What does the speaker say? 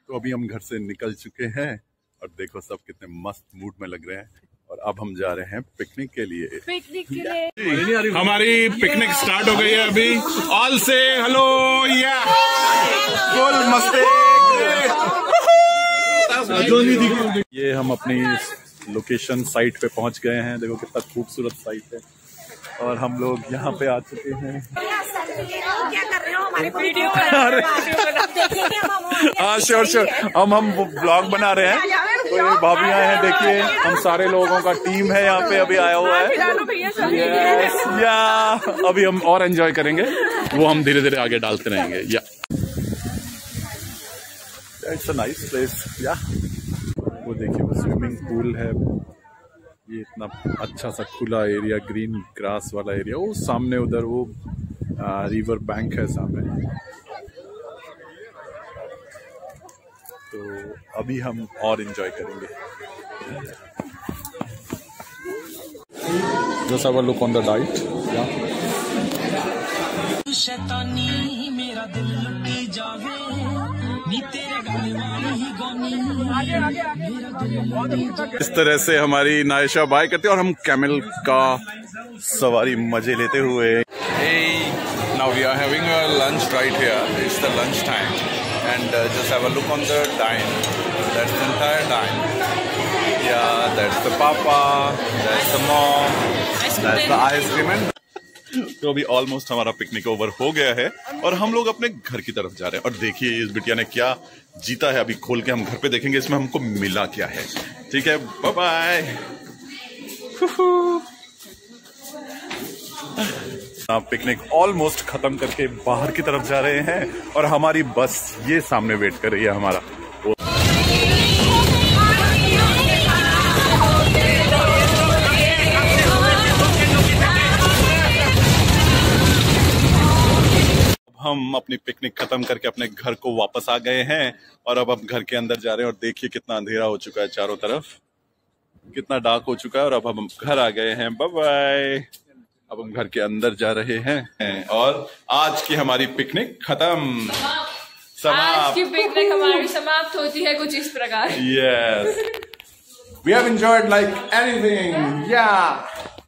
तो अभी हम घर से निकल चुके हैं और देखो सब कितने मस्त मूड में लग रहे हैं और अब हम जा रहे हैं पिकनिक के लिए। हमारी पिकनिक स्टार्ट हो गई है अभी। ऑल से हेलो या फुल मस्ती। ये हम अपनी लोकेशन साइट पे पहुंच गए हैं। देखो कितना खूबसूरत साइट है और हम लोग यहाँ पे आ चुके हैं। क्या कर रहे हो हमारे वीडियो? हाँ श्योर हम ब्लॉग बना रहे हैं। तो ये भाभी आए हैं, देखिए हम सारे लोगों का टीम है यहाँ पे अभी आया हुआ है। या अभी हम और एंजॉय करेंगे, वो हम धीरे धीरे आगे डालते रहेंगे। या इट्स अ नाइस प्लेस। या वो देखिए वो स्विमिंग पूल है, ये इतना अच्छा सा खुला एरिया, ग्रीन ग्रास वाला एरिया। वो सामने उधर वो रिवर बैंक है सामने। तो अभी हम और एंजॉय करेंगे। Just have a look on the diet. Yeah. मेरा दिल लुटी जावे नी तेरे गाने वाली ही गानी। इस तरह से हमारी नायशा बाय करते हैं और हम कैमल का सवारी मजे लेते हुए। Hey, now we are having a lunch right here. It's the lunch time, and just have a look on the dine. That's the entire dine. Yeah, that's the papa, that's the mom, that's the ice cream. तो अभी almost हमारा picnic over हो गया है और हम लोग अपने घर की तरफ जा रहे हैं। और देखिए इस बिटिया ने क्या जीता है, अभी खोल के हम घर पे देखेंगे इसमें हमको मिला क्या है। ठीक है, बाय बाय। पिकनिक ऑलमोस्ट खत्म करके बाहर की तरफ जा रहे हैं और हमारी बस ये सामने वेट कर रही है हमारा। हम अपनी पिकनिक खत्म करके अपने घर को वापस आ गए हैं और अब हम घर के अंदर जा रहे हैं। और देखिए कितना अंधेरा हो चुका है, चारों तरफ कितना डार्क हो चुका है और अब हम घर आ गए हैं। Bye bye. अब हम घर के अंदर जा रहे हैं और आज की हमारी पिकनिक खत्म। आज की पिकनिक हमारी समाप्त होती है कुछ इस प्रकार। Yes, we have enjoyed like anything. Yeah.